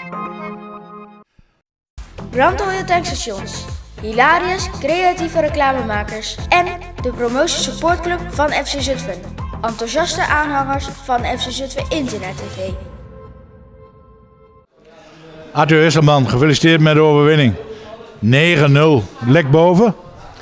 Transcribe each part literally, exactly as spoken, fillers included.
Brandrode tankstations, hilarious creatieve reclamemakers en de promotie supportclub van F C Zutphen. Enthousiaste aanhangers van F C Zutphen Internet T V. Arthur Hesselman, gefeliciteerd met de overwinning. negen nul. Lek boven?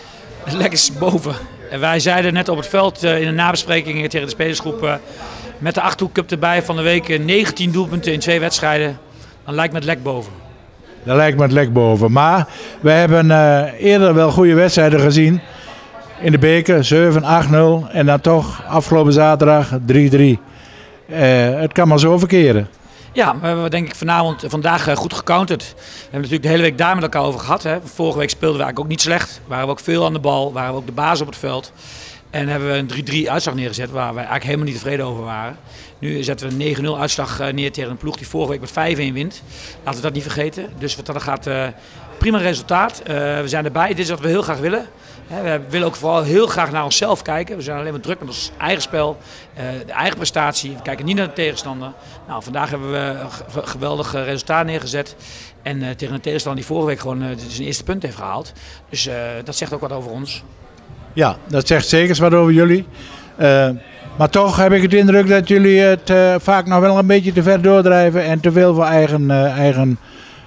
Lek is boven. En wij zeiden net op het veld in de nabesprekingen tegen de spelersgroep uh, met de Achterhoek Cup erbij van de week negentien doelpunten in twee wedstrijden. Dan lijkt me het lek boven. Dat lijkt me het lek boven. Maar we hebben uh, eerder wel goede wedstrijden gezien. In de beker zeven acht nul en dan toch afgelopen zaterdag drie drie. Uh, het kan maar zo verkeren. Ja, we hebben denk ik vanavond, vandaag goed gecounterd. We hebben natuurlijk de hele week daar met elkaar over gehad. Hè. Vorige week speelden we eigenlijk ook niet slecht. Waren we ook veel aan de bal, waren we ook de baas op het veld. En hebben we een drie drie uitslag neergezet waar we eigenlijk helemaal niet tevreden over waren. Nu zetten we een negen nul uitslag neer tegen een ploeg die vorige week met vijf een wint. Laten we dat niet vergeten. Dus dat gaat uh, prima resultaat. Uh, we zijn erbij. Dit is wat we heel graag willen. We willen ook vooral heel graag naar onszelf kijken. We zijn alleen maar druk met ons eigen spel, de eigen prestatie. We kijken niet naar de tegenstander. Nou, vandaag hebben we een geweldig resultaat neergezet. En uh, tegen een tegenstander die vorige week gewoon uh, zijn eerste punt heeft gehaald. Dus uh, dat zegt ook wat over ons. Ja, dat zegt zeker wat over jullie. Uh, maar toch heb ik het indruk dat jullie het uh, vaak nog wel een beetje te ver doordrijven en te veel voor eigen, uh, eigen,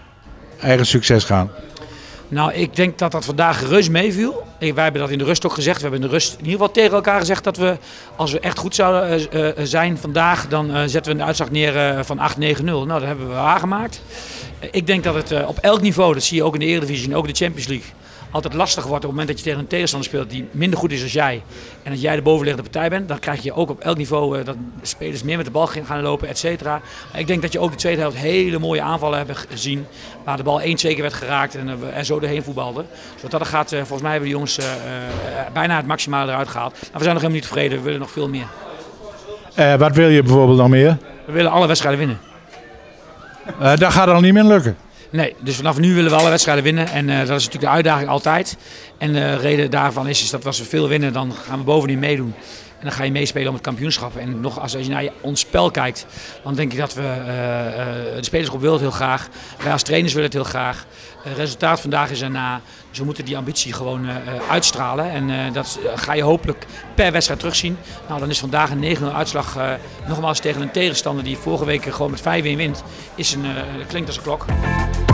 eigen succes gaan. Nou, ik denk dat dat vandaag reuze meeviel. Wij hebben dat in de rust ook gezegd. We hebben in de rust in ieder geval tegen elkaar gezegd dat we, als we echt goed zouden uh, zijn vandaag, dan uh, zetten we een uitslag neer uh, van acht negen nul. Nou, dat hebben we waargemaakt. Uh, ik denk dat het uh, op elk niveau, dat zie je ook in de Eredivisie en ook de Champions League, altijd lastig wordt op het moment dat je tegen een tegenstander speelt die minder goed is dan jij. En dat jij de bovenliggende partij bent, dan krijg je ook op elk niveau uh, dat spelers meer met de bal gaan lopen, et cetera. Ik denk dat je ook de tweede helft hele mooie aanvallen hebt gezien. Waar de bal één, twee keer werd geraakt en, uh, en zo erheen voetbalden. Dus wat dat gaat, uh, volgens mij hebben de jongens uh, uh, bijna het maximale eruit gehaald. Maar we zijn nog helemaal niet tevreden, we willen nog veel meer. Uh, wat wil je bijvoorbeeld nog meer? We willen alle wedstrijden winnen. Uh, dat gaat al niet meer lukken. Nee, dus vanaf nu willen we alle wedstrijden winnen en uh, dat is natuurlijk de uitdaging altijd. En de reden daarvan is, is dat als we veel winnen, dan gaan we bovenin meedoen. En dan ga je meespelen om het kampioenschap. En nog als je naar ons spel kijkt, dan denk ik dat we, uh, uh, de spelersgroep wil het heel graag. Wij als trainers willen het heel graag. Het resultaat vandaag is erna. Dus we moeten die ambitie gewoon uh, uitstralen. En uh, dat ga je hopelijk per wedstrijd terugzien. Nou, dan is vandaag een negen nul uitslag, uh, nogmaals tegen een tegenstander die vorige week gewoon met vijf een wint. Is een, uh, klinkt als een klok.